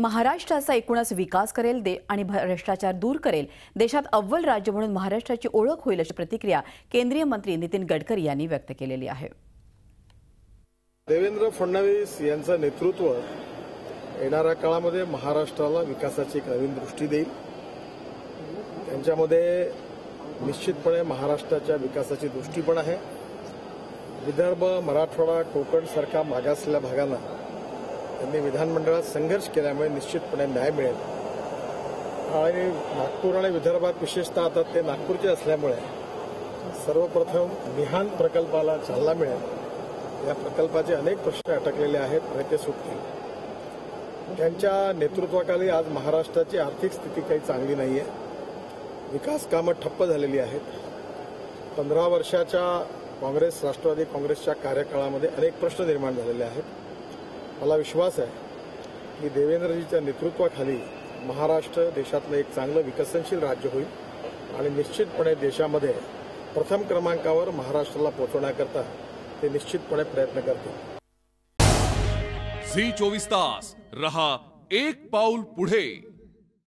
महाराष्ट्राचा एकूणच विकास करेल आणि भ्रष्टाचार दूर करेल, देशात अव्वल राज्य म्हणून महाराष्ट्राची ओळख होईल अशी प्रतिक्रिया केंद्रीय मंत्री नितीन गडकरी यांनी व्यक्त केलेली आहे। देवेंद्र फडणवीस यांचं नेतृत्व येणाऱ्या काळामध्ये महाराष्ट्राला विकासाची एक नवीन दृष्टी देईल। त्यांच्यामध्ये निश्चितपणे महाराष्ट्राच्या विकासाची दृष्टी पण आहे। विदर्भ, मराठवाडा, कोकण सारख्या मागासलेल्या भागांना त्यांनी विधानमंडळात संघर्ष केल्यामुळे निश्चितपणे न्याय मिळेल आणि नागपूर आणि विदर्भात विशेषतः आता ते नागपूरचे असल्यामुळे सर्वप्रथम मिहान प्रकल्पाला चालना मिळेल। या प्रकल्पाचे अनेक प्रश्न अटकलेले आहेत आणि ते सुटतील। त्यांच्या नेतृत्वाखाली आज महाराष्ट्राची आर्थिक स्थिती काही चांगली नाही आहे। विकास कामं ठप्प झालेली आहेत। 15 वर्षाच्या काँग्रेस राष्ट्रवादी काँग्रेसच्या कार्यकाळामध्ये अनेक प्रश्न निर्माण झालेले आहेत। मला विश्वास आहे की देवेंद्रजीच्या नेतृत्वाखाली महाराष्ट्र देशातलं एक चांगलं विकसनशील राज्य होईल आणि निश्चितपणे देशामध्ये प्रथम क्रमांकावर महाराष्ट्राला पोहोचवण्याकरता ते निश्चितपणे प्रयत्न करतील। झी 24 तास रहा एक पाऊल पुढे।